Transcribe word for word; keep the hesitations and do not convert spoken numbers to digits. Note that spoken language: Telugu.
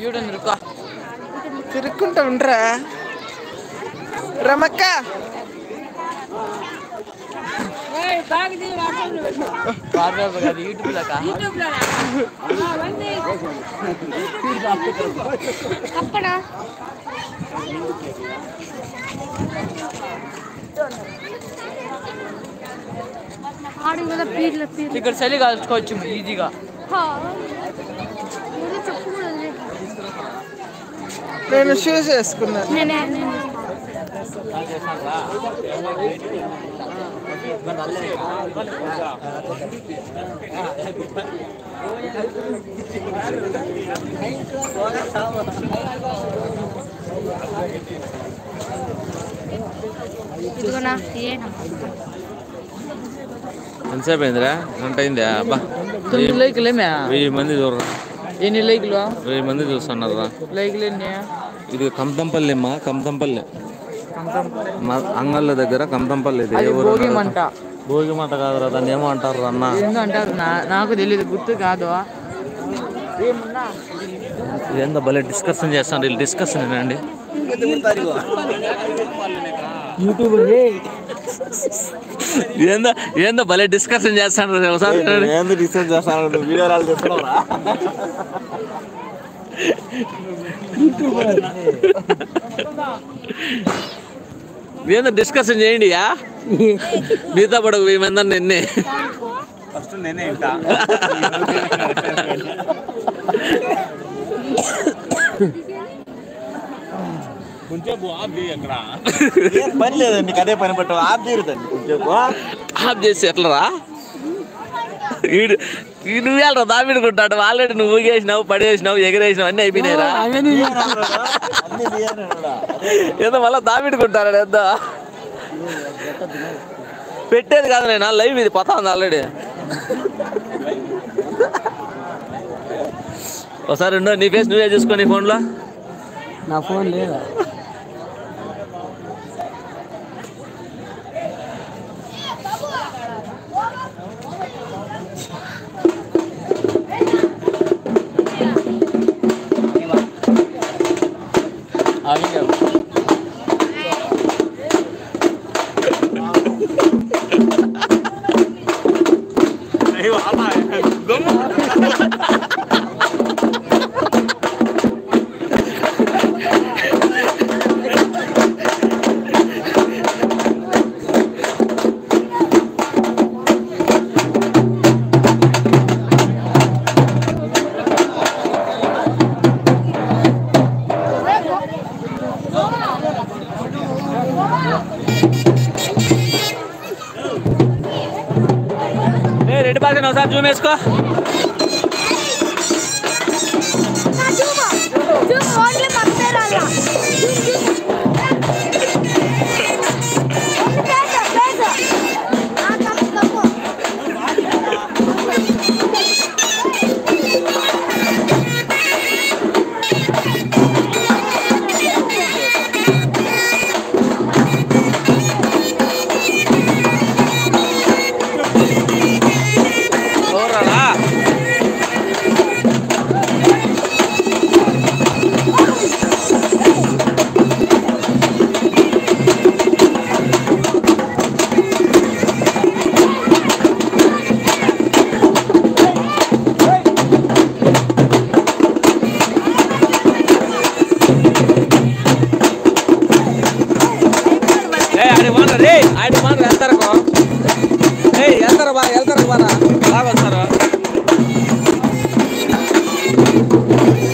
తిరుక్కుంటా ఉండరా రమక్క ఇక్కడ చలి కాల్చుకోవచ్చు ఈజీగా. నేను షూస్ వేసుకున్నాను. ఎంతసేపు అయిందిరా? గంట అయిందా? అబ్బా వెయ్యి మంది చూడరా. ఎన్ని లైక్లు? వెయ్యి మంది చూస్తున్నారు రా. లైక్లు ఎన్ని? ఇది కమతంపల్లి అమ్మా, కమతంపల్లి అంగళ్ళ దగ్గర కమతంపల్లి. భోగి మంట. భోగి మంట కాదురా, దాన్ని ఏమో అంటారు అన్న. అంటారు నాకు తెలియదు, గుర్తు కాదు. ఏందో భలే డిస్కషన్ చేస్తాను. వీళ్ళు డిస్కషన్ అండి. ఏందో ఏందో భలే డిస్కషన్ చేస్తాను. డిస్కస్ చేస్తాను. ఏందో డిస్కషన్ చేయండి. మీతో పడకు వెయ్యి మంది నిన్నే ఫస్ట్ నేనే పని లేదండి, అదే పని పట్టు ఆఫ్ తీరుదండి. ఆఫ్ చేసి ఎట్లరా? నువ్వు వెళ్ళరా దాబిడుకుంటాడు. ఆల్రెడీ నువ్వు ఊగేసినావు, పడేసినావు, ఎగరేసినావు, అన్నీ అయిపోయినాయిరా. ఏదో మళ్ళీ దాబిడుకుంటారా? ఎంత పెట్టేది కాదు నేను లైవ్, ఇది పోతా ఉంది ఆల్రెడీ. ఒకసారి ఉండో, నీ ఫేస్ నువ్వే చూసుకో నీ ఫోన్లో. నా ఫోన్ లేదా? రెడ్డి బాగా ఒకసారి జూమ్ వేసుకో. వెళ్తారు బాగా వెళ్తారు బాగా బాగా వస్తారు.